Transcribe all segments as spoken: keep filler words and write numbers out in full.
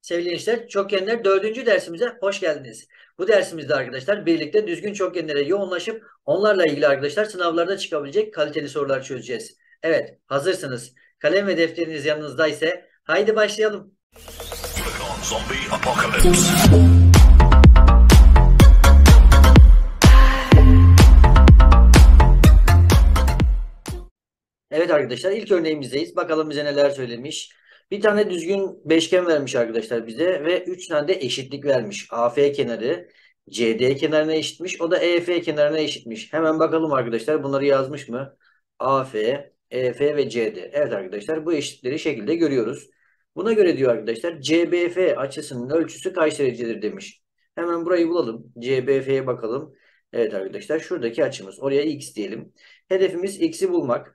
Sevgili gençler, çokgenler dördüncü dersimize hoş geldiniz. Bu dersimizde arkadaşlar birlikte düzgün çokgenlere yoğunlaşıp onlarla ilgili arkadaşlar sınavlarda çıkabilecek kaliteli sorular çözeceğiz. Evet, hazırsınız. Kalem ve defteriniz yanınızda ise haydi başlayalım. Evet arkadaşlar, ilk örneğimizdeyiz. Bakalım bize neler söylemiş. Bir tane düzgün beşgen vermiş arkadaşlar bize ve üç tane de eşitlik vermiş. A F kenarı C D kenarına eşitmiş. O da E F kenarına eşitmiş. Hemen bakalım arkadaşlar, bunları yazmış mı? A F, E F ve C D. Evet arkadaşlar, bu eşitlikleri şekilde görüyoruz. Buna göre diyor arkadaşlar C B F açısının ölçüsü kaç derecedir demiş. Hemen burayı bulalım. C B F'ye bakalım. Evet arkadaşlar, şuradaki açımız. Oraya X diyelim. Hedefimiz X'i bulmak.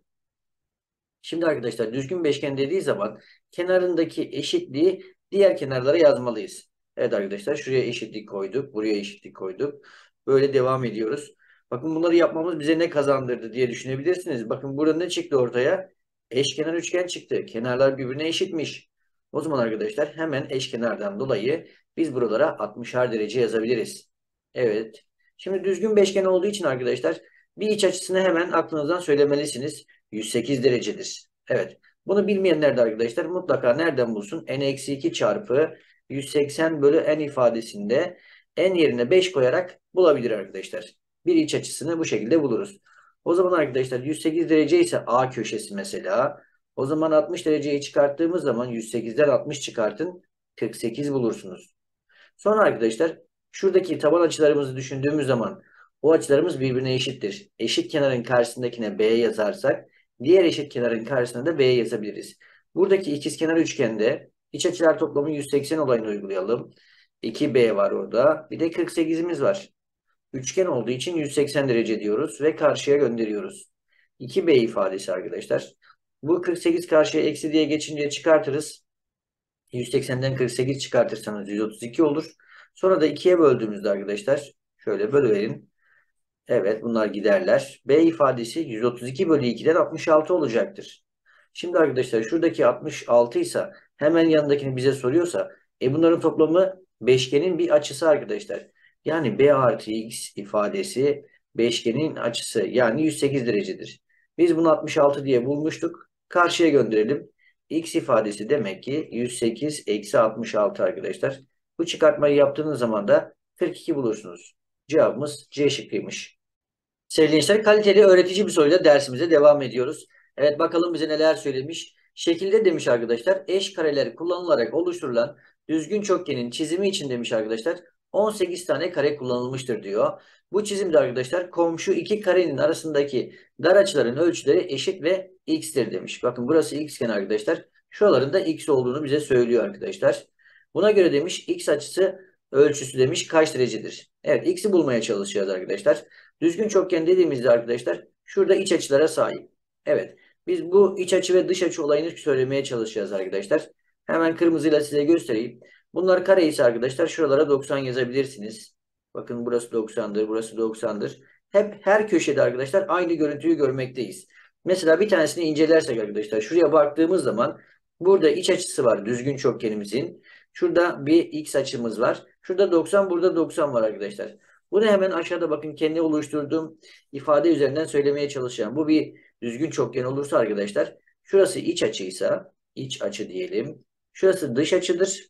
Şimdi arkadaşlar düzgün beşgen dediği zaman kenarındaki eşitliği diğer kenarlara yazmalıyız. Evet arkadaşlar, şuraya eşitlik koyduk. Buraya eşitlik koyduk. Böyle devam ediyoruz. Bakın bunları yapmamız bize ne kazandırdı diye düşünebilirsiniz. Bakın burada ne çıktı ortaya? Eşkenar üçgen çıktı. Kenarlar birbirine eşitmiş. O zaman arkadaşlar hemen eşkenardan dolayı biz buralara altmışar derece yazabiliriz. Evet. Şimdi düzgün beşgen olduğu için arkadaşlar bir iç açısını hemen aklınızdan söylemelisiniz. yüz sekiz derecedir. Evet. Bunu bilmeyenler de arkadaşlar mutlaka nereden bulsun? N eksi iki çarpı yüz seksen bölü n ifadesinde n yerine beş koyarak bulabilir arkadaşlar. Bir iç açısını bu şekilde buluruz. O zaman arkadaşlar yüz sekiz derece ise A köşesi mesela. O zaman altmış dereceyi çıkarttığımız zaman yüz sekizden altmış çıkartın. kırk sekiz bulursunuz. Sonra arkadaşlar şuradaki taban açılarımızı düşündüğümüz zaman o açılarımız birbirine eşittir. Eşit kenarın karşısındakine B yazarsak diğer eşit kenarın karşısına da B yazabiliriz. Buradaki ikizkenar üçgende iç açılar toplamı yüz seksen olayını uygulayalım. iki B var orada. Bir de kırk sekizimiz var. Üçgen olduğu için yüz seksen derece diyoruz ve karşıya gönderiyoruz. iki B ifadesi arkadaşlar. Bu kırk sekiz karşıya eksi diye geçince çıkartırız. yüz seksenden kırk sekiz çıkartırsanız yüz otuz iki olur. Sonra da ikiye böldüğümüzde arkadaşlar şöyle bölüverin. Evet, bunlar giderler. B ifadesi yüz otuz iki bölü iki'den altmış altı olacaktır. Şimdi arkadaşlar şuradaki altmış altı ise hemen yanındakini bize soruyorsa e bunların toplamı beşgenin bir açısı arkadaşlar. Yani B artı X ifadesi beşgenin açısı yani yüz sekiz derecedir. Biz bunu altmış altı diye bulmuştuk. Karşıya gönderelim. X ifadesi demek ki yüz sekiz eksi altmış altı arkadaşlar. Bu çıkartmayı yaptığınız zaman da kırk iki bulursunuz. Cevabımız C şıkkıymış. Sevgili gençler, kaliteli öğretici bir soruyla dersimize devam ediyoruz. Evet, bakalım bize neler söylemiş. Şekilde demiş arkadaşlar, eş kareler kullanılarak oluşturulan düzgün çokgenin çizimi için demiş arkadaşlar on sekiz tane kare kullanılmıştır diyor. Bu çizimde arkadaşlar komşu iki karenin arasındaki dar açıların ölçüleri eşit ve x'tir demiş. Bakın burası x'ken arkadaşlar şuraların da x olduğunu bize söylüyor arkadaşlar. Buna göre demiş x açısı ölçüsü demiş kaç derecedir? Evet, x'i bulmaya çalışacağız arkadaşlar. Düzgün çokgen dediğimizde arkadaşlar şurada iç açılara sahip. Evet, biz bu iç açı ve dış açı olayını söylemeye çalışacağız arkadaşlar. Hemen kırmızıyla size göstereyim. Bunlar kare ise arkadaşlar şuralara doksan yazabilirsiniz. Bakın burası doksan'dır, burası doksan'dır. Hep her köşede arkadaşlar aynı görüntüyü görmekteyiz. Mesela bir tanesini incelersek arkadaşlar şuraya baktığımız zaman burada iç açısı var düzgün çokgenimizin. Şurada bir x açımız var. Şurada doksan, burada doksan var arkadaşlar. Bunu hemen aşağıda bakın kendi oluşturduğum ifade üzerinden söylemeye çalışacağım. Bu bir düzgün çokgen olursa arkadaşlar şurası iç açıysa iç açı diyelim. Şurası dış açıdır.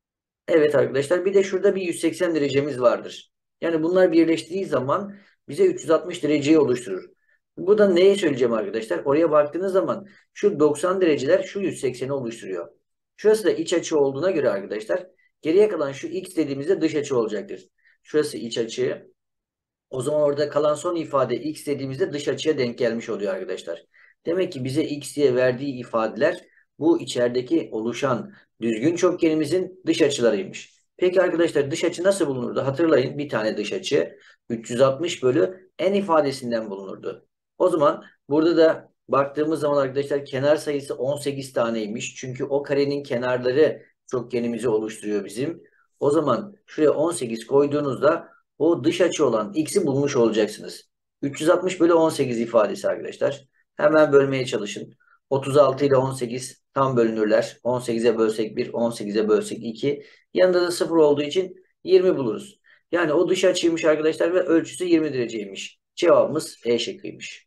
Evet arkadaşlar, bir de şurada bir yüz seksen derecemiz vardır. Yani bunlar birleştiği zaman bize üç yüz altmış dereceyi oluşturur. Bu da neye söyleyeceğim arkadaşlar? Oraya baktığınız zaman şu doksan dereceler şu yüz sekseni oluşturuyor. Şurası da iç açı olduğuna göre arkadaşlar geriye kalan şu x dediğimizde dış açı olacaktır. Şurası iç açı. O zaman orada kalan son ifade x dediğimizde dış açıya denk gelmiş oluyor arkadaşlar. Demek ki bize x diye verdiği ifadeler bu içerideki oluşan düzgün çokgenimizin dış açılarıymış. Peki arkadaşlar dış açı nasıl bulunurdu? Hatırlayın, bir tane dış açı üç yüz altmış bölü n ifadesinden bulunurdu. O zaman burada da baktığımız zaman arkadaşlar kenar sayısı on sekiz taneymiş. Çünkü o karenin kenarları çokgenimizi oluşturuyor bizim. O zaman şuraya on sekiz koyduğunuzda o dış açı olan x'i bulmuş olacaksınız. üç yüz altmış bölü on sekiz ifadesi arkadaşlar. Hemen bölmeye çalışın. otuz altı ile on sekiz Tam bölünürler. on sekize bölsek bir, on sekize bölsek iki. Yanında da sıfır olduğu için yirmi buluruz. Yani o dış açıymış arkadaşlar ve ölçüsü yirmi dereceymiş. Cevabımız E şıkkıymış.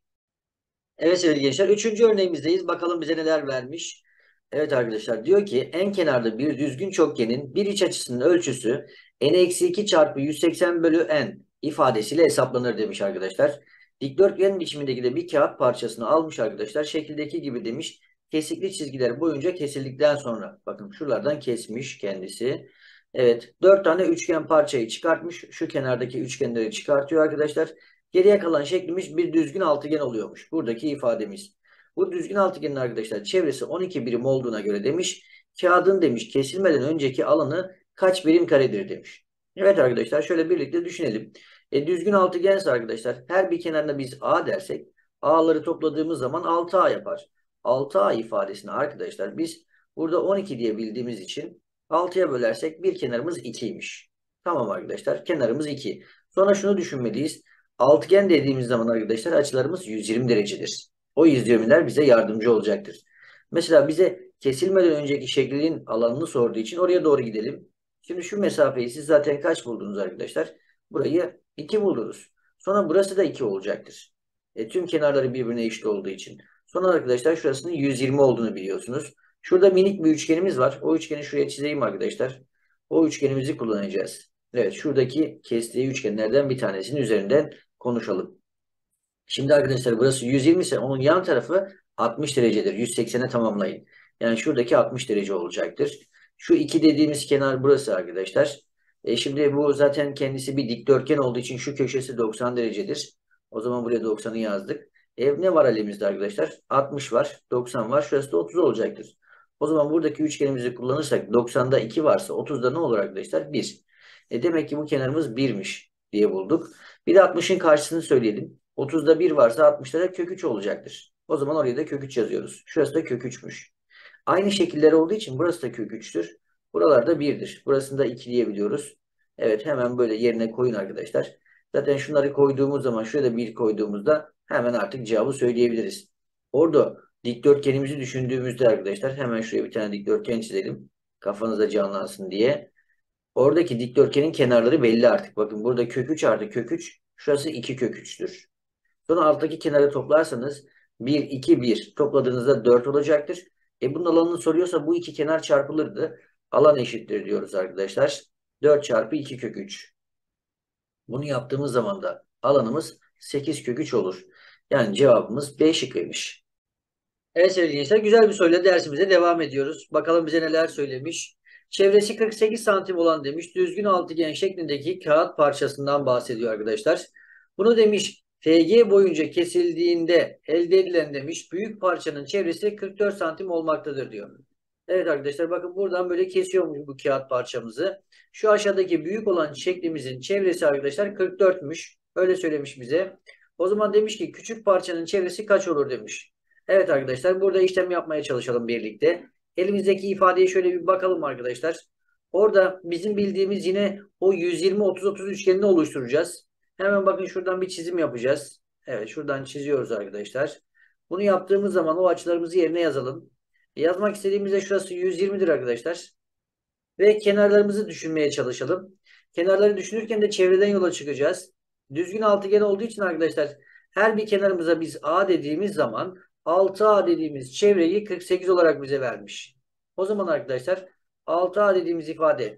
Evet sevgili gençler. Üçüncü örneğimizdeyiz. Bakalım bize neler vermiş. Evet arkadaşlar diyor ki en kenarda bir düzgün çokgenin bir iç açısının ölçüsü n-iki çarpı yüz seksen bölü n ifadesiyle hesaplanır demiş arkadaşlar. Dikdörtgen biçimindeki de bir kağıt parçasını almış arkadaşlar. Şekildeki gibi demiş. Kesikli çizgiler boyunca kesildikten sonra. Bakın şuralardan kesmiş kendisi. Evet. Dört tane üçgen parçayı çıkartmış. Şu kenardaki üçgenleri çıkartıyor arkadaşlar. Geriye kalan şeklimiz bir düzgün altıgen oluyormuş. Buradaki ifademiz. Bu düzgün altıgenin arkadaşlar çevresi on iki birim olduğuna göre demiş. Kağıdın demiş kesilmeden önceki alanı kaç birim karedir demiş. Evet arkadaşlar şöyle birlikte düşünelim. E, düzgün altıgense arkadaşlar her bir kenarına biz A dersek A'ları topladığımız zaman altı A yapar. altı A ifadesini arkadaşlar biz burada on iki diye bildiğimiz için altıya bölersek bir kenarımız ikiymiş. Tamam arkadaşlar kenarımız iki. Sonra şunu düşünmeliyiz. Altıgen dediğimiz zaman arkadaşlar açılarımız yüz yirmi derecedir. O yüz yirmiler bize yardımcı olacaktır. Mesela bize kesilmeden önceki şeklin alanını sorduğu için oraya doğru gidelim. Şimdi şu mesafeyi siz zaten kaç buldunuz arkadaşlar? Burayı iki buldunuz. Sonra burası da iki olacaktır. E, tüm kenarları birbirine eşit olduğu için. Sonra arkadaşlar şurasının yüz yirmi olduğunu biliyorsunuz. Şurada minik bir üçgenimiz var. O üçgeni şuraya çizeyim arkadaşlar. O üçgenimizi kullanacağız. Evet şuradaki kestiği üçgenlerden bir tanesinin üzerinden konuşalım. Şimdi arkadaşlar burası yüz yirmi ise onun yan tarafı altmış derecedir. yüz seksene tamamlayın. Yani şuradaki altmış derece olacaktır. Şu iki dediğimiz kenar burası arkadaşlar. E şimdi bu zaten kendisi bir dikdörtgen olduğu için şu köşesi doksan derecedir. O zaman buraya doksanı yazdık. Ev ne var elimizde arkadaşlar? altmış var, doksan var. Şurası da otuz olacaktır. O zaman buradaki üçgenimizi kullanırsak doksanda iki varsa otuzda ne olur arkadaşlar? bir. E demek ki bu kenarımız birmiş diye bulduk. Bir de altmışın karşısını söyleyelim. otuzda bir varsa altmışta da kök üç olacaktır. O zaman oraya da kök üç yazıyoruz. Şurası da kök üçmüş. Aynı şekiller olduğu için burası da kök üçtür. Buralarda birdir. Burasını da iki diyebiliyoruz. Evet hemen böyle yerine koyun arkadaşlar. Zaten şunları koyduğumuz zaman şuraya da bir koyduğumuzda hemen artık cevabı söyleyebiliriz. Orada dikdörtgenimizi düşündüğümüzde arkadaşlar hemen şuraya bir tane dikdörtgen çizelim. Kafanızda canlansın diye. Oradaki dikdörtgenin kenarları belli artık. Bakın burada kök üç artı kök üç. Şurası iki kök üçtür. Sonra alttaki kenarı toplarsanız bir, iki, bir topladığınızda dört olacaktır. E bunun alanını soruyorsa bu iki kenar çarpılırdı. Alan eşittir diyoruz arkadaşlar. dört çarpı iki kök üç. Bunu yaptığımız zaman da alanımız sekiz kök üç olur. Yani cevabımız B şıkkıymış. Evet sevgili gençler güzel bir soruyla dersimize devam ediyoruz. Bakalım bize neler söylemiş. Çevresi kırk sekiz santim olan demiş düzgün altıgen şeklindeki kağıt parçasından bahsediyor arkadaşlar. Bunu demiş F G boyunca kesildiğinde elde edilen demiş büyük parçanın çevresi kırk dört santim olmaktadır diyor. Evet arkadaşlar bakın buradan böyle kesiyormuş bu kağıt parçamızı. Şu aşağıdaki büyük olan şeklimizin çevresi arkadaşlar kırk dörtmüş. Öyle söylemiş bize. O zaman demiş ki küçük parçanın çevresi kaç olur demiş. Evet arkadaşlar burada işlem yapmaya çalışalım birlikte. Elimizdeki ifadeye şöyle bir bakalım arkadaşlar. Orada bizim bildiğimiz yine o yüz yirmi otuz otuz üçgenini oluşturacağız. Hemen bakın şuradan bir çizim yapacağız. Evet şuradan çiziyoruz arkadaşlar. Bunu yaptığımız zaman o açılarımızı yerine yazalım. Yazmak istediğimizde şurası yüz yirmidir arkadaşlar. Ve kenarlarımızı düşünmeye çalışalım. Kenarları düşünürken de çevreden yola çıkacağız. Düzgün altıgen olduğu için arkadaşlar her bir kenarımıza biz A dediğimiz zaman altı A dediğimiz çevreyi kırk sekiz olarak bize vermiş. O zaman arkadaşlar altı A dediğimiz ifade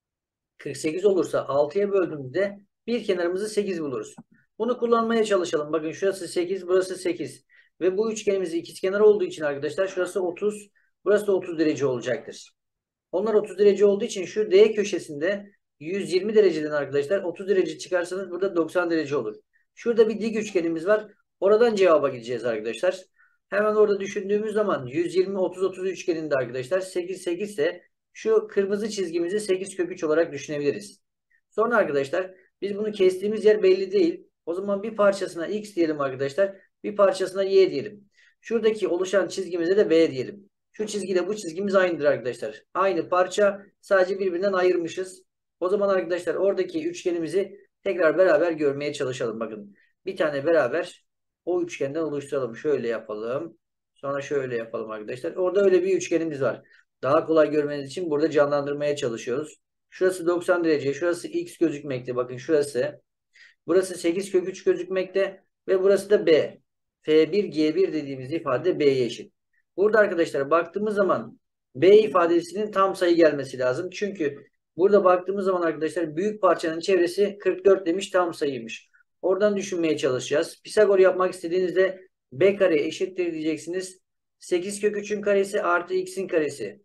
kırk sekiz olursa altıya böldüğümüzde bir kenarımızı sekiz buluruz. Bunu kullanmaya çalışalım. Bakın şurası sekiz, burası sekiz. Ve bu üçgenimiz ikizkenar olduğu için arkadaşlar şurası otuz, burası da otuz derece olacaktır. Onlar otuz derece olduğu için şu D köşesinde yüz yirmi dereceden arkadaşlar otuz derece çıkarsanız burada doksan derece olur. Şurada bir dik üçgenimiz var. Oradan cevaba gideceğiz arkadaşlar. Hemen orada düşündüğümüz zaman yüz yirmi otuz otuz üçgeninde arkadaşlar sekiz sekiz ise şu kırmızı çizgimizi sekiz kök üç olarak düşünebiliriz. Sonra arkadaşlar biz bunu kestiğimiz yer belli değil. O zaman bir parçasına X diyelim arkadaşlar. Bir parçasına Y diyelim. Şuradaki oluşan çizgimize de B diyelim. Şu çizgiyle bu çizgimiz aynıdır arkadaşlar. Aynı parça sadece birbirinden ayırmışız. O zaman arkadaşlar oradaki üçgenimizi tekrar beraber görmeye çalışalım. Bakın bir tane beraber o üçgenden oluşturalım. Şöyle yapalım. Sonra şöyle yapalım arkadaşlar. Orada öyle bir üçgenimiz var. Daha kolay görmeniz için burada canlandırmaya çalışıyoruz. Şurası doksan derece. Şurası x gözükmekte. Bakın şurası. Burası sekiz kök üç gözükmekte. Ve burası da b. F bir G bir dediğimiz ifade b'ye eşit. Burada arkadaşlar baktığımız zaman b ifadesinin tam sayı gelmesi lazım. Çünkü burada baktığımız zaman arkadaşlar büyük parçanın çevresi kırk dört demiş, tam sayıymış. Oradan düşünmeye çalışacağız. Pisagor yapmak istediğinizde b kare eşittir diyeceksiniz. sekiz kök üçün karesi artı x'in karesi.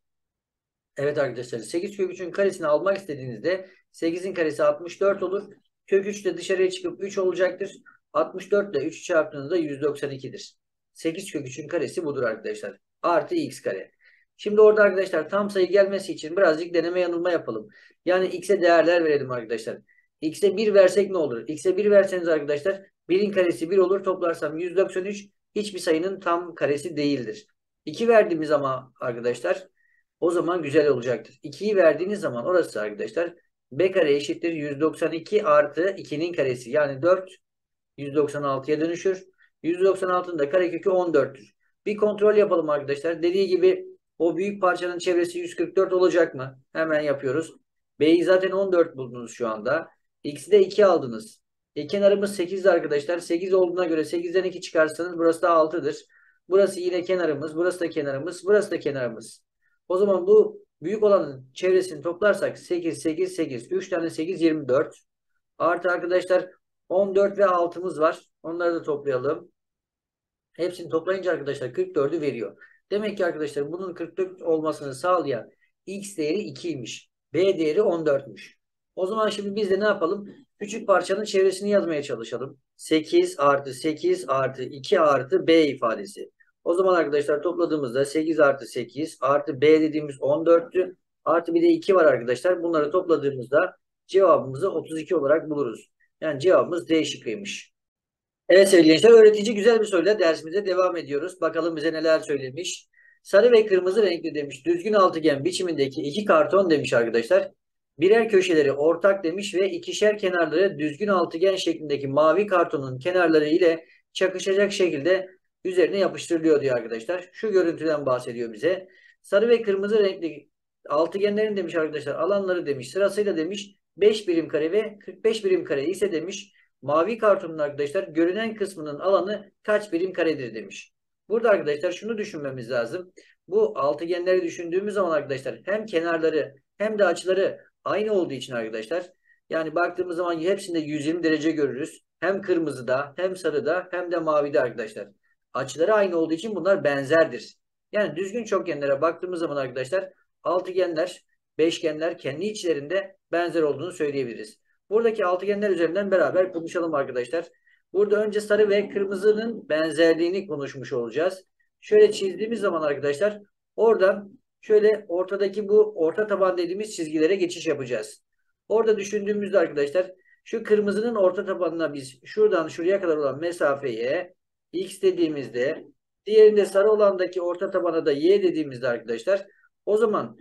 Evet arkadaşlar, sekiz kök üçün karesini almak istediğinizde sekizin karesi altmış dört olur. Kök üç de dışarıya çıkıp üç olacaktır. altmış dört ile üçü çarptığınızda yüz doksan iki'dir. sekiz kök üçün karesi budur arkadaşlar. Artı x kare. Şimdi orada arkadaşlar tam sayı gelmesi için birazcık deneme yanılma yapalım. Yani x'e değerler verelim arkadaşlar. X'e bir versek ne olur? X'e bir verseniz arkadaşlar birin karesi bir olur. Toplarsam yüz doksan üç hiçbir sayının tam karesi değildir. iki verdiğimiz ama arkadaşlar o zaman güzel olacaktır. ikiyi verdiğiniz zaman orası arkadaşlar b kare eşittir yüz doksan iki artı iki'nin karesi. Yani dört yüz doksan altı'ya dönüşür. yüz doksan altı'nın da karekökü on dört'tür. Bir kontrol yapalım arkadaşlar. Dediği gibi o büyük parçanın çevresi yüz kırk dört olacak mı? Hemen yapıyoruz. B'yi zaten on dört buldunuz şu anda. X'i de iki aldınız. E, kenarımız sekiz arkadaşlar. sekiz olduğuna göre sekiz'den iki çıkarsanız burası da altı'dır. Burası yine kenarımız. Burası da kenarımız. Burası da kenarımız. O zaman bu büyük olanın çevresini toplarsak sekiz, sekiz, sekiz. üç tane sekiz, yirmi dört. Artı arkadaşlar on dört ve altı'mız var. Onları da toplayalım. Hepsini toplayınca arkadaşlar kırk dört'ü veriyor. Demek ki arkadaşlar bunun kırk dört olmasını sağlayan x değeri iki'ymiş. B değeri on dört'müş. O zaman şimdi biz de ne yapalım? Küçük parçanın çevresini yazmaya çalışalım. sekiz artı sekiz artı iki artı b ifadesi. O zaman arkadaşlar topladığımızda sekiz artı sekiz artı b dediğimiz on dört'tü. Artı bir de iki var arkadaşlar. Bunları topladığımızda cevabımızı otuz iki olarak buluruz. Yani cevabımız D şıkkıymış. Evet sevgili gençler, öğretici güzel bir soruyla dersimize devam ediyoruz. Bakalım bize neler söylemiş. Sarı ve kırmızı renkli demiş. Düzgün altıgen biçimindeki iki karton demiş arkadaşlar. Birer köşeleri ortak demiş ve ikişer kenarları düzgün altıgen şeklindeki mavi kartonun kenarları ile çakışacak şekilde üzerine yapıştırılıyor diyor arkadaşlar. Şu görüntüden bahsediyor bize. Sarı ve kırmızı renkli altıgenlerin demiş arkadaşlar alanları demiş sırasıyla demiş beş birim kare ve kırk beş birim kare ise demiş mavi kartonun arkadaşlar görünen kısmının alanı kaç birim karedir demiş. Burada arkadaşlar şunu düşünmemiz lazım. Bu altıgenleri düşündüğümüz zaman arkadaşlar hem kenarları hem de açıları aynı olduğu için arkadaşlar yani baktığımız zaman hepsinde yüz yirmi derece görürüz. Hem kırmızıda hem sarıda hem de mavide arkadaşlar. Açıları aynı olduğu için bunlar benzerdir. Yani düzgün çokgenlere baktığımız zaman arkadaşlar altıgenler, beşgenler kendi içlerinde benzer olduğunu söyleyebiliriz. Buradaki altıgenler üzerinden beraber konuşalım arkadaşlar. Burada önce sarı ve kırmızının benzerliğini konuşmuş olacağız. Şöyle çizdiğimiz zaman arkadaşlar oradan şöyle ortadaki bu orta taban dediğimiz çizgilere geçiş yapacağız. Orada düşündüğümüzde arkadaşlar şu kırmızının orta tabanına biz şuradan şuraya kadar olan mesafeye x dediğimizde diğerinde sarı olandaki orta tabana da y dediğimizde arkadaşlar o zaman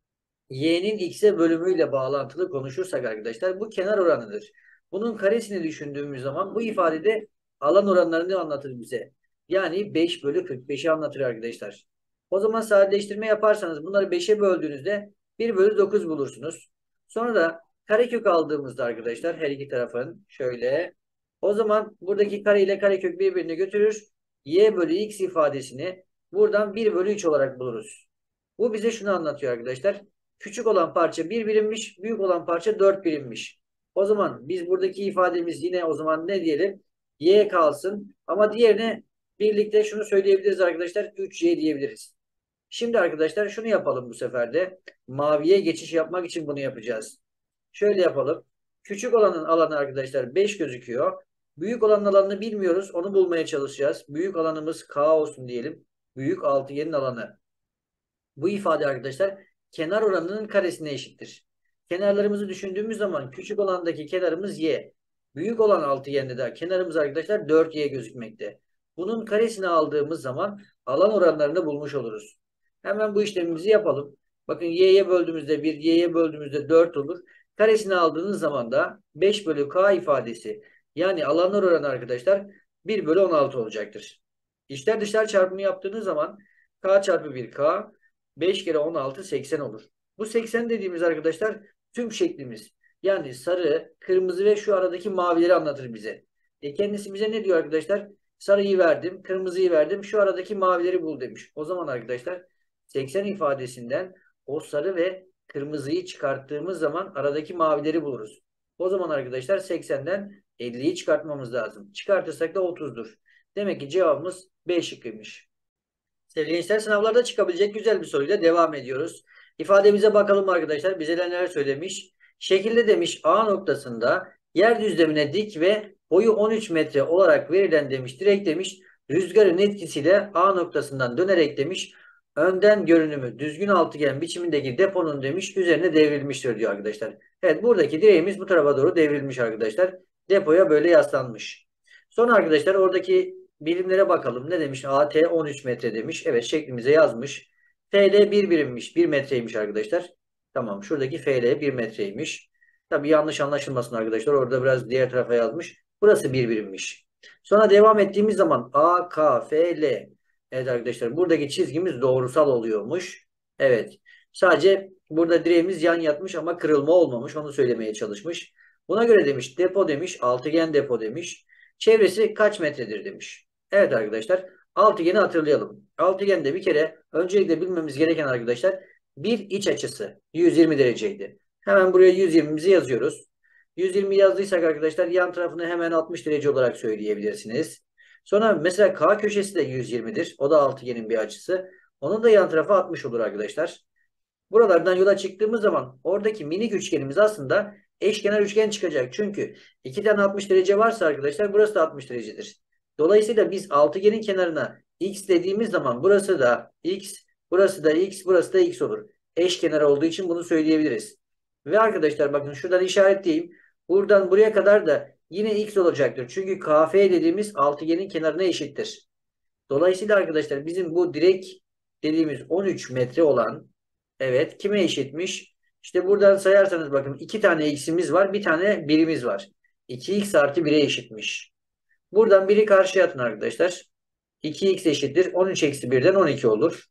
y'nin x'e bölümüyle bağlantılı konuşursak arkadaşlar bu kenar oranıdır. Bunun karesini düşündüğümüz zaman bu ifadede alan oranlarını anlatır bize. Yani beş bölü kırk beş'i anlatır arkadaşlar. O zaman sadeleştirme yaparsanız bunları beşe böldüğünüzde bir bölü dokuz bulursunuz. Sonra da karekök aldığımızda arkadaşlar her iki tarafın şöyle. O zaman buradaki kare ile karekök birbirini götürür. Y bölü x ifadesini buradan bir bölü üç olarak buluruz. Bu bize şunu anlatıyor arkadaşlar. Küçük olan parça bir birimmiş, büyük olan parça dört birimmiş. O zaman biz buradaki ifademiz yine o zaman ne diyelim? Y kalsın. Ama diğerine birlikte şunu söyleyebiliriz arkadaşlar. üç y diyebiliriz. Şimdi arkadaşlar şunu yapalım bu sefer de. Maviye geçiş yapmak için bunu yapacağız. Şöyle yapalım. Küçük olanın alanı arkadaşlar beş gözüküyor. Büyük olanın alanını bilmiyoruz. Onu bulmaya çalışacağız. Büyük alanımız K olsun diyelim. Büyük altıgenin alanı. Bu ifade arkadaşlar kenar oranının karesine eşittir. Kenarlarımızı düşündüğümüz zaman küçük olandaki kenarımız y. Büyük olan altıgende de kenarımız arkadaşlar dört y gözükmekte. Bunun karesini aldığımız zaman alan oranlarını bulmuş oluruz. Hemen bu işlemimizi yapalım. Bakın y'ye böldüğümüzde bir, y'ye böldüğümüzde dört olur. Karesini aldığınız zaman da beş bölü k ifadesi yani alanlar oranı arkadaşlar bir bölü on altı olacaktır. İçler dışlar çarpımı yaptığınız zaman K çarpı bir K beş kere on altı seksen olur. Bu seksen dediğimiz arkadaşlar tüm şeklimiz. Yani sarı, kırmızı ve şu aradaki mavileri anlatır bize. E kendisi bize ne diyor arkadaşlar? Sarıyı verdim, kırmızıyı verdim. Şu aradaki mavileri bul demiş. O zaman arkadaşlar seksen ifadesinden o sarı ve kırmızıyı çıkarttığımız zaman aradaki mavileri buluruz. O zaman arkadaşlar seksenden elliyi çıkartmamız lazım. Çıkartırsak da otuzdur. Demek ki cevabımız B şıkkıymış. Sevgili gençler, sınavlarda çıkabilecek güzel bir soruyla devam ediyoruz. İfademize bakalım arkadaşlar. Bize neler söylemiş? Şekilde demiş A noktasında yer düzlemine dik ve boyu on üç metre olarak verilen demiş direk demiş rüzgarın etkisiyle A noktasından dönerek demiş önden görünümü düzgün altıgen biçimindeki deponun demiş üzerine devrilmiştir diyor arkadaşlar. Evet, buradaki direğimiz bu tarafa doğru devrilmiş arkadaşlar. Depoya böyle yaslanmış. Sonra arkadaşlar oradaki birimlere bakalım. Ne demiş? A T on üç metre demiş. Evet, şeklimize yazmış. F L bir birimmiş. bir metreymiş arkadaşlar. Tamam, şuradaki F L bir metreymiş. Tabii yanlış anlaşılmasın arkadaşlar. Orada biraz diğer tarafa yazmış. Burası bir birimmiş. Sonra devam ettiğimiz zaman A, K, F, L. Evet arkadaşlar, buradaki çizgimiz doğrusal oluyormuş. Evet. Sadece burada direğimiz yan yatmış ama kırılma olmamış. Onu söylemeye çalışmış. Buna göre demiş depo demiş. Altıgen depo demiş. Çevresi kaç metredir demiş. Evet arkadaşlar, altıgeni hatırlayalım. Altıgende bir kere öncelikle bilmemiz gereken arkadaşlar bir iç açısı yüz yirmi dereceydi. Hemen buraya yüz yirmimizi yazıyoruz. yüz yirmi yazdıysak arkadaşlar yan tarafını hemen altmış derece olarak söyleyebilirsiniz. Sonra mesela K köşesi de yüz yirmidir. O da altıgenin bir açısı. Onun da yan tarafı altmış olur arkadaşlar. Buralardan yola çıktığımız zaman oradaki minik üçgenimiz aslında eşkenar üçgen çıkacak. Çünkü iki tane altmış derece varsa arkadaşlar burası da altmış derecedir. Dolayısıyla biz altıgenin kenarına x dediğimiz zaman burası da x, burası da x, burası da x olur. Eşkenar olduğu için bunu söyleyebiliriz. Ve arkadaşlar bakın şuradan işaretleyeyim. Buradan buraya kadar da yine x olacaktır. Çünkü K F dediğimiz altıgenin kenarına eşittir. Dolayısıyla arkadaşlar bizim bu direk dediğimiz on üç metre olan, evet, kime eşitmiş? İşte buradan sayarsanız bakın iki tane x'imiz var, bir tane birimiz var. iki x artı bire eşitmiş. Buradan biri karşıya atın arkadaşlar. iki x eşittir. on üç eksi birden on iki olur.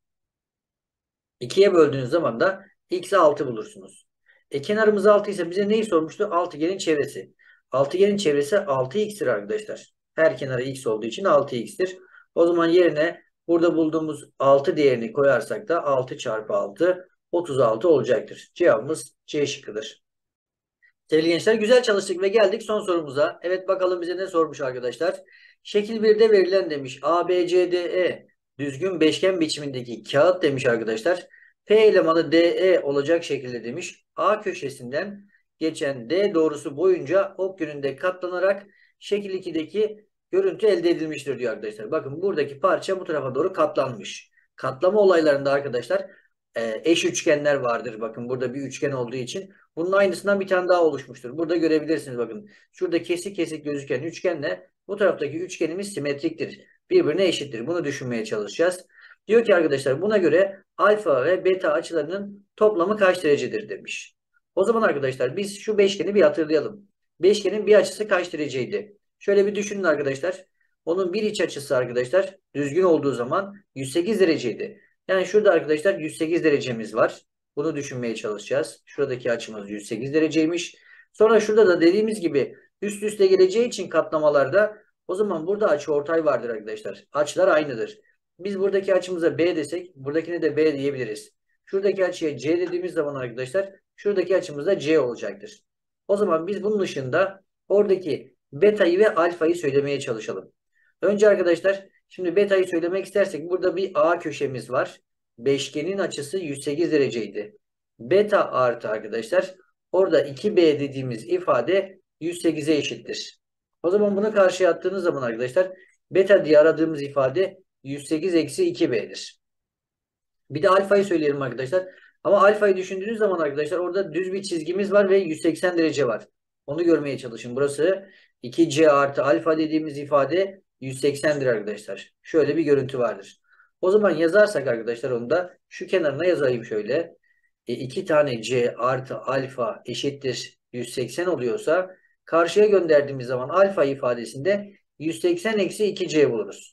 ikiye böldüğünüz zaman da x'e altı bulursunuz. E kenarımız altı ise bize neyi sormuştu? Altıgenin çevresi. Altıgenin çevresi altı x'tir arkadaşlar. Her kenarı x olduğu için altı x'tir. O zaman yerine burada bulduğumuz altı değerini koyarsak da altı çarpı altı otuz altı olacaktır. Cevabımız C şıkkıdır. Sevgili gençler, güzel çalıştık ve geldik son sorumuza. Evet, bakalım bize ne sormuş arkadaşlar. Şekil birde verilen demiş A B C D E düzgün beşgen biçimindeki kağıt demiş arkadaşlar. P elemanı D E olacak şekilde demiş. A köşesinden geçen D doğrusu boyunca ok yönünde katlanarak şekil ikideki görüntü elde edilmiştir diyor arkadaşlar. Bakın buradaki parça bu tarafa doğru katlanmış. Katlama olaylarında arkadaşlar e, eş üçgenler vardır. Bakın burada bir üçgen olduğu için bunun aynısından bir tane daha oluşmuştur. Burada görebilirsiniz bakın. Şurada kesik kesik gözüken üçgenle bu taraftaki üçgenimiz simetriktir. Birbirine eşittir. Bunu düşünmeye çalışacağız. Diyor ki arkadaşlar buna göre alfa ve beta açılarının toplamı kaç derecedir demiş. O zaman arkadaşlar biz şu beşgeni bir hatırlayalım. Beşgenin bir açısı kaç dereceydi? Şöyle bir düşünün arkadaşlar. Onun bir iç açısı arkadaşlar düzgün olduğu zaman yüz sekiz dereceydi. Yani şurada arkadaşlar yüz sekiz derecemiz var. Bunu düşünmeye çalışacağız. Şuradaki açımız yüz sekiz dereceymiş. Sonra şurada da dediğimiz gibi üst üste geleceği için katlamalarda o zaman burada açıortay vardır arkadaşlar. Açılar aynıdır. Biz buradaki açımıza B desek buradakine de B diyebiliriz. Şuradaki açıya C dediğimiz zaman arkadaşlar şuradaki açımız da C olacaktır. O zaman biz bunun dışında oradaki beta'yı ve alfayı söylemeye çalışalım. Önce arkadaşlar şimdi beta'yı söylemek istersek burada bir A köşemiz var. Beşgenin açısı yüz sekiz dereceydi. Beta artı arkadaşlar orada iki B dediğimiz ifade yüz sekize eşittir. O zaman bunu karşıya attığınız zaman arkadaşlar beta diye aradığımız ifade yüz sekiz eksi iki B'dir. Bir de alfayı söyleyelim arkadaşlar. Ama alfayı düşündüğünüz zaman arkadaşlar orada düz bir çizgimiz var ve yüz seksen derece var. Onu görmeye çalışın. Burası iki C artı alfa dediğimiz ifade yüz seksendir arkadaşlar. Şöyle bir görüntü vardır. O zaman yazarsak arkadaşlar onu da şu kenarına yazayım şöyle. E, iki tane C artı alfa eşittir yüz seksen oluyorsa karşıya gönderdiğimiz zaman alfa ifadesinde yüz seksen eksi iki C buluruz.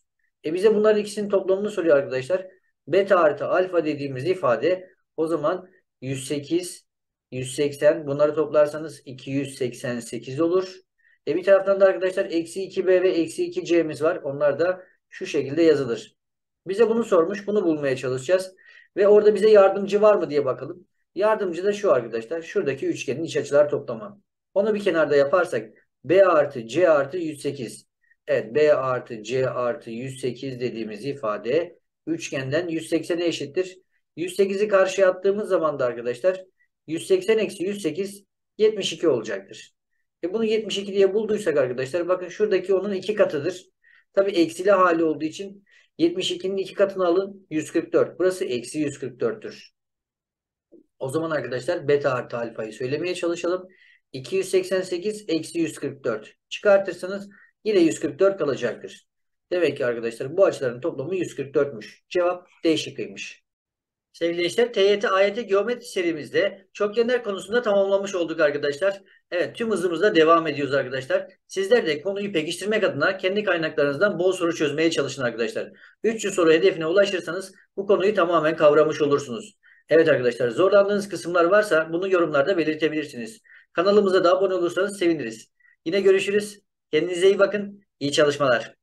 E bize bunların ikisinin toplamını soruyor arkadaşlar. Beta artı alfa dediğimiz ifade o zaman yüz sekiz, yüz seksen, bunları toplarsanız iki yüz seksen sekiz olur. E bir taraftan da arkadaşlar eksi iki b ve eksi iki c'miz var. Onlar da şu şekilde yazılır. Bize bunu sormuş. Bunu bulmaya çalışacağız. Ve orada bize yardımcı var mı diye bakalım. Yardımcı da şu arkadaşlar. Şuradaki üçgenin iç açılar toplamı. Onu bir kenarda yaparsak b artı c artı yüz sekiz. Evet, b artı c artı yüz sekiz dediğimiz ifade üçgenden yüz seksene eşittir. yüz sekizi karşıya attığımız zaman da arkadaşlar yüz seksen eksi yüz sekiz yetmiş iki olacaktır. E bunu yetmiş iki diye bulduysak arkadaşlar bakın şuradaki onun iki katıdır. Tabi eksili hali olduğu için yetmiş ikinin iki katını alın, yüz kırk dört. Burası eksi yüz kırk dörttür. O zaman arkadaşlar beta artı alfayı söylemeye çalışalım. iki yüz seksen sekiz eksi yüz kırk dört. Çıkartırsanız yine yüz kırk dört kalacaktır. Demek ki arkadaşlar bu açıların toplamı yüz kırk dörtmüş. Cevap D şıkkıymış. Sevgili gençler, T Y T A Y T geometri serimizde çokgenler konusunda tamamlamış olduk arkadaşlar. Evet, tüm hızımızla devam ediyoruz arkadaşlar. Sizler de konuyu pekiştirmek adına kendi kaynaklarınızdan bol soru çözmeye çalışın arkadaşlar. üç yüz soru hedefine ulaşırsanız bu konuyu tamamen kavramış olursunuz. Evet arkadaşlar, zorlandığınız kısımlar varsa bunu yorumlarda belirtebilirsiniz. Kanalımıza da abone olursanız seviniriz. Yine görüşürüz. Kendinize iyi bakın. İyi çalışmalar.